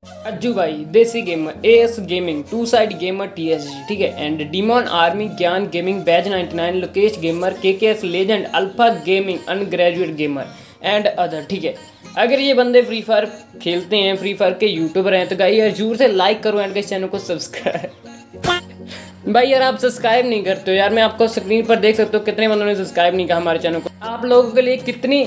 अज्जू भाई, Desi gamer, AS gaming, two side gamer TSG, ठीक है, and demon army, Gyan gaming, badge 99, Lokesh gamer, KKS legend, alpha gaming, ungraduate gamer and other, ठीक है। अगर ये बंदे फ्री फायर खेलते हैं, फ्री फायर के यूट्यूबर हैं, तो गाइस यार जरूर से लाइक करो एंड इस चैनल को सब्सक्राइब। भाई यार आप सब्सक्राइब नहीं करते हो यार, मैं आपको स्क्रीन पर देख सकता हूँ कितने बंदों ने सब्सक्राइब नहीं किया हमारे चैनल को। आप लोगों के लिए कितनी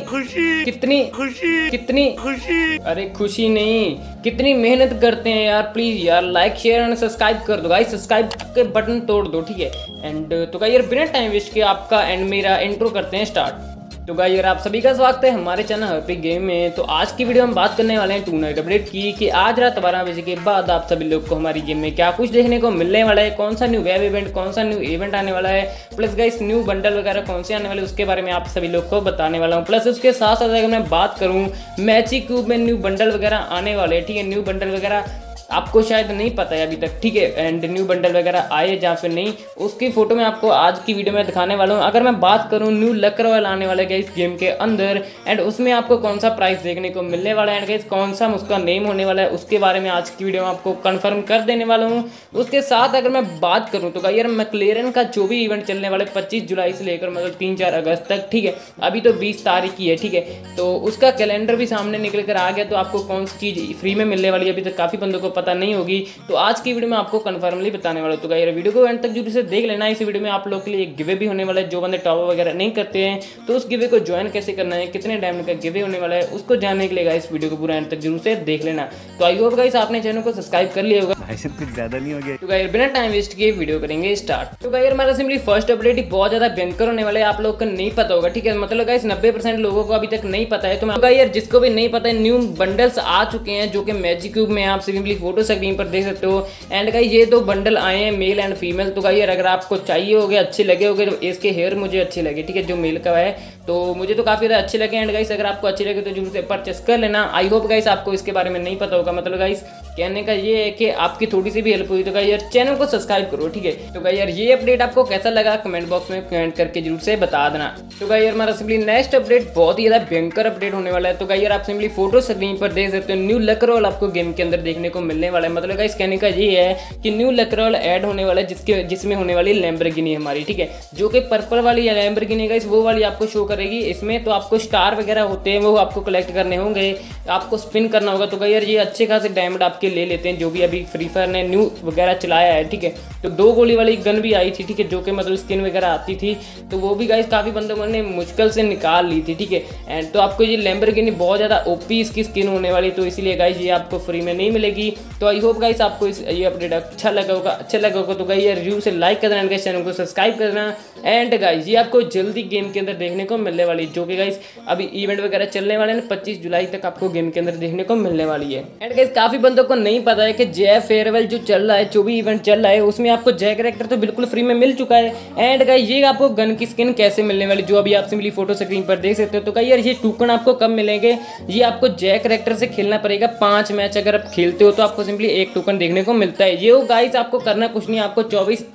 खुशी, अरे खुशी नहीं, कितनी मेहनत करते हैं यार। प्लीज यार लाइक शेयर एंड सब्सक्राइब कर दो गाइस, सब्सक्राइब के बटन तोड़ दो, ठीक है। एंड तो गाइस यार बिना टाइम वेस्ट के आपका एंड मेरा इंट्रो करते हैं स्टार्ट। तो गाइस यार आप सभी का स्वागत है हमारे चैनल हैप्पी गेम में। तो आज की वीडियो हम बात करने वाले हैं टू नाइट अपडेट की, कि आज रात 12 बजे के बाद आप सभी लोग को हमारी गेम में क्या कुछ देखने को मिलने वाला है, कौन सा न्यू वेब इवेंट, कौन सा न्यू इवेंट आने वाला है, प्लस गाइस न्यू बंडल वगैरह कौन से आने वाले उसके बारे में आप सभी लोग को बताने वाला हूँ। प्लस उसके साथ साथ अगर मैं बात करूँ मैजिक क्यूब में न्यू बंडल वगैरह आने वाले हैं, ठीक है। न्यू बंडल वगैरह आपको शायद नहीं पता है अभी तक, ठीक है। एंड न्यू बंडल वगैरह आए या फिर नहीं, उसकी फोटो मैं आपको आज की वीडियो में दिखाने वाला हूँ। अगर मैं बात करूँ न्यू लक रॉयल आने वाला है इस गेम के अंदर, एंड उसमें आपको कौन सा प्राइस देखने को मिलने वाला है, एंड कौन सा उसका नेम होने वाला है, उसके बारे में आज की वीडियो में आपको कंफर्म कर देने वाला हूँ। उसके साथ अगर मैं बात करूँ तो यार मैकलेरन का जो भी इवेंट चलने वाला है 25 जुलाई से लेकर मतलब 3-4 अगस्त तक, ठीक है। अभी तो 20 तारीख की है, ठीक है। तो उसका कैलेंडर भी सामने निकल कर आ गया, तो आपको कौन सी चीज़ फ्री में मिलने वाली है अभी तक काफ़ी बंदों को पता नहीं होगी। तो आज की वीडियो में आपको कंफर्मली बताने वाला हूं। तो गाइस वीडियो को एंड तक जरूर से देख लेना। इस वीडियो में आप लोग के लिए एक गिवे भी होने वाला है। जो बंदे टॉप वगैरह नहीं करते हैं तो उस गिवे को ज्वाइन कैसे करना है, कितने डायमंड का गिवे होने वाला है, उसको जानने के लिए गाइस वीडियो को पूरा एंड तक जरूर से देख लेना। तो आई होप गाइस आपने चैनल को सब्सक्राइब कर लिया होगा। कुछ ज्यादा नहीं हो गया। तो गाइस बिना टाइम वेस्ट किए वीडियो करेंगे स्टार्ट। तो गाइस हमारा सिंपली फर्स्ट अपडेट ही बहुत ज्यादा भयंकर होने वाला है, आप लोग को नहीं पता होगा, ठीक है। मतलब गाइस 90% लोगों को अभी तक नहीं पता है। तो मैं यार जिसको भी नहीं पता है, न्यू बंडल्स आ चुके हैं जो कि मैजिक क्यूब में आप सिंपली फोटो स्क्रीन पर देख सकते हो। एंड गाइस ये दो बंडल आए हैं मेल एंड फीमेल। तो गाइस अगर आपको चाहिए होगे, अच्छे लगे होगे, तो इसके हेयर मुझे अच्छे लगे, ठीक है। जो मेल का है तो मुझे तो काफी ज्यादा अच्छे लगे। एंड गाइस अगर आपको अच्छे लगे तो जरूर से परचेस कर लेना। आई होप गाइस आपको इसके बारे में नहीं पता होगा। मतलब गाइस कहने का ये है कि आपकी थोड़ी सी भी हेल्प हुई तो गाइस यार चैनल को सब्सक्राइब करो, ठीक है। तो गाइस यार ये अपडेट आपको कैसा लगा कमेंट बॉक्स में कमेंट करके जरूर से बता देना। तो गाइस यार हमारा सिंपली नेक्स्ट अपडेट बहुत ही ज्यादा भयंकर अपडेट होने वाला है। तो गाइस यार आप सिंपली फोटो स्क्रीन पर देख सकते हो, न्यू लक रॉयल आपको गेम के अंदर देखने को मिलने वाला है। मतलब गाइस कहने का ये है कि न्यू लक रॉयल ऐड होने वाला है जिसमें होने वाली लैम्बोर्गिनी हमारी, ठीक है। जो कि पर्पल वाली लैम्बोर्गिनी गाइस वो वाली आपको शो करेगी इसमें। तो आपको स्टार वगैरह होते हैं वो आपको कलेक्ट करने होंगे, आपको स्पिन करना होगा। तो गाइस यार ये अच्छे खासे डायमंड आपके ले लेते हैं जो भी अभी फ्री फायर ने न्यू वगैरह चलाया है, ठीक है। तो 2 गोली वाली गन भी आई थी, ठीक है, जो कि मतलब स्किन वगैरह आती थी, तो वो भी गाइस काफ़ी बंदों ने मुश्किल से निकाल ली थी, ठीक है। एंड तो आपको ये लैम्बोर्गिनी बहुत ज़्यादा ओपी इसकी स्किन होने वाली, तो इसीलिए गाइस ये आपको फ्री में नहीं मिलेगी। तो आई होप गाइस आपको ये अपडेट अच्छा लगा होगा। तो गाइस यार रिव्यू से लाइक कर देना, चैनल को सब्सक्राइब कर देना। एंड गाइस ये आपको जल्दी गेम के अंदर देखने को मिलने वाली, जो कि गाइस अभी इवेंट वगैरह चलने वाले हैं 25 जुलाई तक आपको गेम के अंदर देखने को मिलने वाली है। एंड गाइस काफ़ी बंदों को नहीं पता है कि जय फेयरवेल जो चल रहा है, जो भी इवेंट चल रहा है, उसमें आपको जय कैरेक्टर तो बिल्कुल फ्री में मिल चुका है। एंड गाइस ये आपको गन की स्किन कैसे मिलने वाली, जो अभी आप सिंपली फोटो स्क्रीन पर देख सकते हो। तो गाइस यार ये टोकन आपको कब मिलेंगे, ये आपको जय कैरेक्टर से खेलना पड़ेगा। 5 मैच अगर आप खेलते हो तो आपको सिंपली एक टोकन देखने को मिलता है। ये गाइस आपको करना कुछ नहीं, आपको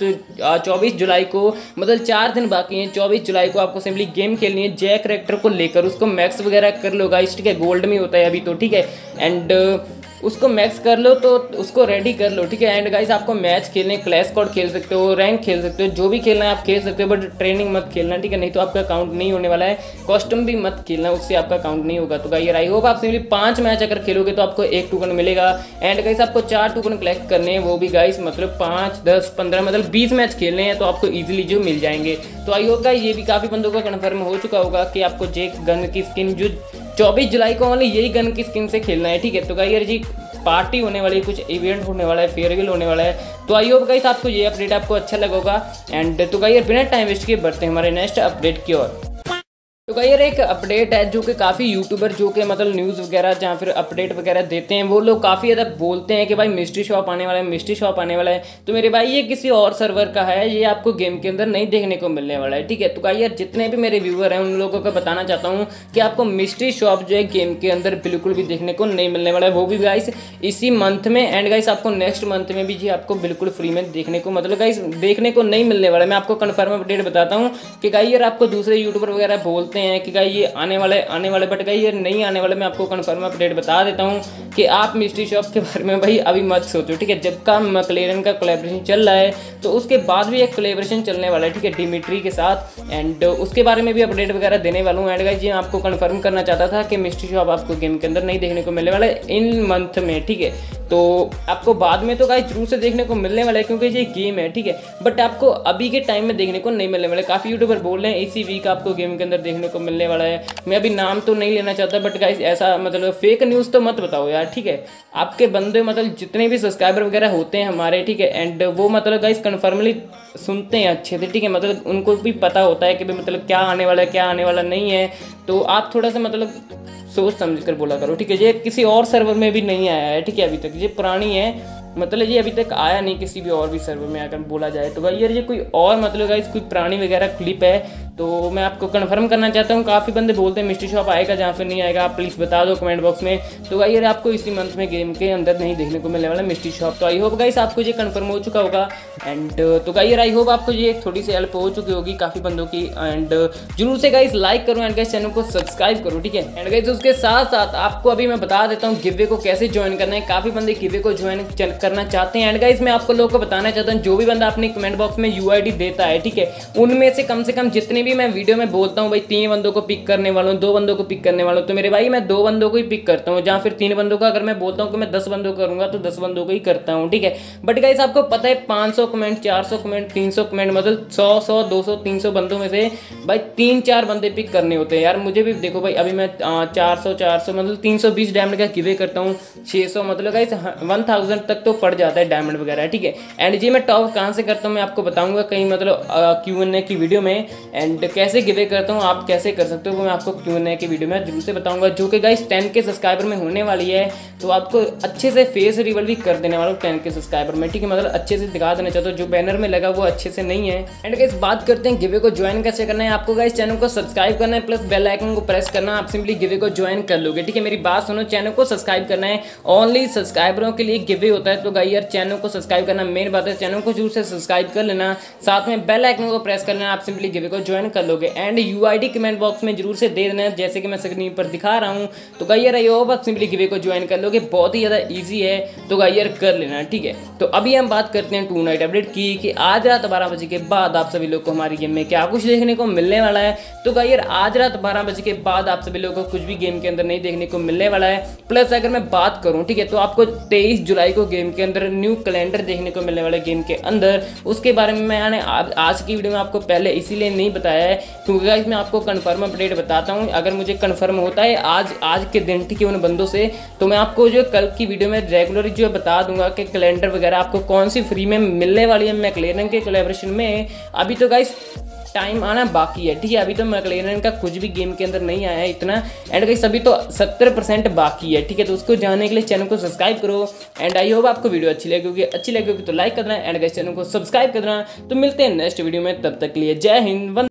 24 जुलाई को मतलब 4 दिन बाकी हैं। 24 जुलाई को आपको सिंपली गेम खेलनी है जय कैरेक्टर को लेकर, उसको मैक्स वगैरह कर लो गाइस, ठीक है। गोल्ड में होता है अभी तो, ठीक है। एंड उसको मैक्स कर लो तो उसको रेडी कर लो, ठीक है। एंड गाइस आपको मैच खेलने, क्लैश स्क्वाड खेल सकते हो, रैंक खेल सकते हो, जो भी खेलना है आप खेल सकते हो, बट ट्रेनिंग मत खेलना, ठीक है, नहीं तो आपका काउंट नहीं होने वाला है। कॉस्ट्यूम भी मत खेलना, उससे आपका काउंट नहीं होगा। तो गाइस आई होप आप सिंपली 5 मैच अगर खेलोगे तो आपको एक टोकन मिलेगा। एंड गाइस आपको 4 टोकन कलेक्ट करने हैं, वो भी गाइस मतलब 5, 10, 15 मतलब 20 मैच खेलने हैं, तो आपको ईजिली जो मिल जाएंगे। तो आई होप गाइस ये भी काफ़ी बंदों का कन्फर्म हो चुका होगा कि आपको जे गन की स्किन जो 24 जुलाई को वाली यही गन की स्किन से खेलना है, ठीक है। तो गाइस यार जी पार्टी होने वाली है, कुछ इवेंट होने वाला है, फेयरवेल होने वाला है। तो आई होप गाइस आपको ये अपडेट आपको अच्छा लगा होगा। एंड तो गाइस बिना टाइम वेस्ट किए बढ़ते हैं हमारे नेक्स्ट अपडेट की ओर। तो गाइस यार एक अपडेट है जो कि काफ़ी यूट्यूबर जो कि मतलब न्यूज़ वगैरह जहाँ फिर अपडेट वगैरह देते हैं, वो लोग काफ़ी ज़्यादा बोलते हैं कि भाई मिस्ट्री शॉप आने वाला है, मिस्ट्री शॉप आने वाला है। तो मेरे भाई ये किसी और सर्वर का है, ये आपको गेम के अंदर नहीं देखने को मिलने वाला है, ठीक है। तो गाइस यार जितने भी मेरे व्यूअर हैं उन लोगों को बताना चाहता हूँ कि आपको मिस्ट्री शॉप जो है गेम के अंदर बिल्कुल भी देखने को नहीं मिलने वाला है, वो भी गाइस इसी मंथ में। एंड गाइस आपको नेक्स्ट मंथ में भी जी आपको बिल्कुल फ्री में देखने को मतलब गाइस देखने को नहीं मिलने वाला है। मैं आपको कन्फर्म अपडेट बताता हूँ कि गाइस यार आपको दूसरे यूट्यूबर वगैरह बोलते बोलते हैं कि गाइस ये आने वाले बट गाइस ये नहीं आने वाले। मैं आपको कंफर्म अपडेट बता देता हूँ कि आप मिस्ट्री शॉप के बारे में भाई अभी मत सोचो, ठीक है। जब का मैकलेरन का कोलैबोरेशन चल रहा है तो उसके बाद भी एक कोलैबोरेशन चलने वाला है, ठीक है, डिमिट्री के साथ, एंड उसके बारे में भी अपडेट वगैरह देने वाला हूँ। एंड गाइस ये आपको कंफर्म करना चाहता था कि मिस्ट्री शॉप आपको गेम के अंदर नहीं देखने को मिलने वाला है इन मंथ में, ठीक है। तो आपको बाद में तो गाइस जरूर से देखने को मिलने वाला है क्योंकि ये गेम है, ठीक है, बट आपको अभी के टाइम में देखने को नहीं मिलने वाला है। काफ़ी यूट्यूबर बोल रहे हैं इसी वीक आपको गेम के अंदर देखने को मिलने वाला है। मैं अभी नाम तो नहीं लेना चाहता, बट गाइस ऐसा मतलब फेक न्यूज़ तो मत बताओ यार, ठीक है। आपके बंदे मतलब जितने भी सब्सक्राइबर वगैरह होते हैं हमारे, ठीक है, एंड वो मतलब गाइस कन्फर्मली सुनते हैं अच्छे से, ठीक है, मतलब उनको भी पता होता है कि भाई मतलब क्या आने वाला है क्या आने वाला नहीं है। तो आप थोड़ा सा मतलब सोच समझ कर बोला करो, ठीक है। ये किसी और सर्वर में भी नहीं आया है, ठीक है, अभी तक ये पुरानी है, मतलब ये अभी तक आया नहीं किसी भी और भी सर्वर में अगर बोला जाए तो। भाई यार ये कोई और मतलब गाइस कोई पुरानी वगैरह क्लिप है, तो मैं आपको कंफर्म करना चाहता हूँ। काफ़ी बंदे बोलते हैं मिस्ट्री शॉप आएगा जहाँ फिर नहीं आएगा, आप प्लीज़ बता दो कमेंट बॉक्स में। तो भाई यार आपको इसी मंथ में गेम के अंदर नहीं देखने को मिलने वाला मिस्ट्री शॉप। तो आई होप गाइस आपको ये कंफर्म हो चुका होगा। एंड तो गाइस यार आई होप आपको ये थोड़ी सी हेल्प हो चुकी होगी काफ़ी बंदों की। एंड जरूर से गाइस लाइक करो एंड गाइस चैनल को सब्सक्राइब करो, ठीक है। एंड गाइस उसके साथ साथ आपको अभी मैं बता देता हूँ गिवे को कैसे ज्वाइन करना है। काफ़ी बंदे गिवे को ज्वाइन करना चाहते हैं। एंड गाइस मैं आपको लोगों को बताना चाहता हूँ जो भी बंदा अपने कमेंट बॉक्स में UID देता है, ठीक है, उनमें से कम जितने भी मैं वीडियो में बोलता हूँ भाई 3 बंदों को पिक करने वाला हूँ, 2 बंदों को पिक करने वाला हूँ, तो मेरे भाई मैं 2 बंदों को ही पिक करता हूँ। जहाँ फिर 3 बंदों का अगर मैं बोलता हूँ कि मैं 10 बंदों को करूँगा तो 10 बंदों को ही करता हूँ, ठीक है। बट गाइस आपको पता है 500 कमेंट 400 कमेंट 300 कमेंट मतलब 100 200 300 बंदों में से भाई 3-4 बंदे पिक करने होते हैं यार। मुझे भी देखो भाई अभी मैं 400 मतलब 320 डायमंड का गिवे करता हूँ, 600 मतलब गाइस 1000 तक तो पड़ जाता है डायमंड वगैरह, ठीक है। एंड जी मैं टॉप कहाँ से करता हूँ मैं आपको बताऊंगा कहीं मतलब Q&A की वीडियो में। एंड कैसे गिवे करता हूँ आप कैसे कर सकते हो वो मैं आपको Q&A की वीडियो में जरूर से बताऊंगा, जो कि गाइस 10 के सब्सक्राइबर में होने वाली है। तो आपको अच्छे से फेस रिवील भी कर देने वाला हूँ 10 के सब्सक्राइबर में, ठीक है, मतलब अच्छे से दिखा देना चाहता हूँ। जो बैनर में लगा वो अच्छे से नहीं है। एंड गाइस बात करते हैं गिवे को ज्वाइन कैसे करना है। आपको गाइस चैनल को सब्सक्राइब करना है प्लस बेल आइकन को प्रेस करना, आप सिंपली गिवे को ज्वाइन कर लोगे, ठीक है। मेरी बात सुनो, चैनल को सब्सक्राइब करना है, ओनली सब्सक्राइबरों के लिए गिवे होता है। तो गाइस यार चैनल को सब्सक्राइब करना मेन बात है, चैनल को जरूर से सब्सक्राइब कर लेना, साथ में बेल आइकन को प्रेस कर लेना, आप सिंपली गिवे को ज्वाइन कर लोगे। एंड UID कमेंट बॉक्स में जरूर से दे देना जैसे कि मैं स्क्रीन पर दिखा रहा हूँ। तो गाइस यार ये आप सिंपली गिवे को ज्वाइन कर लोगे, बहुत ही ज़्यादा ईजी है। तो गाइस यार कर लेना, ठीक है। तो अभी हम बात करते हैं टू नाइट अपडेट की कि आज रात 12 बजे के बाद आप सभी लोग को हमारी गेम में क्या कुछ देखने को मिलने वाला है। तो गाइस यार आज रात 12 बजे के बाद आप सभी लोगों को कुछ भी गेम के अंदर नहीं देखने को मिलने वाला है। प्लस अगर मैं बात करूँ, ठीक है, तो आपको 23 जुलाई को गेम के अंदर न्यू कैलेंडर देखने को मिलने वाला है गेम के अंदर। उसके बारे में मैंने आज की वीडियो में आपको पहले इसीलिए नहीं बताया है क्योंकि गाइस मैं आपको कंफर्म अपडेट बताता हूँ। अगर मुझे कंफर्म होता है आज के दिन, ठीक है, उन बंदों से, तो मैं आपको जो कल की वीडियो में रेगुलर जो बता दूंगा कि कैलेंडर वगैरह आपको कौन सी फ्री में मिलने वाली है मैकलेरन के कोलैबोरेशन में। अभी तो गाइस टाइम आना बाकी है, ठीक है, अभी तो मैकलेरन का कुछ भी गेम के अंदर नहीं आया है इतना। एंड गाइस अभी तो 70% बाकी है, ठीक है। तो उसको जानने के लिए चैनल को सब्सक्राइब करो। एंड आई होप आपको वीडियो अच्छी लगेगी तो लाइक कर देना एंड गाइस चैनल को सब्सक्राइब कर देना। तो मिलते हैं नेक्स्ट वीडियो में, तब तक के लिए जय हिंद।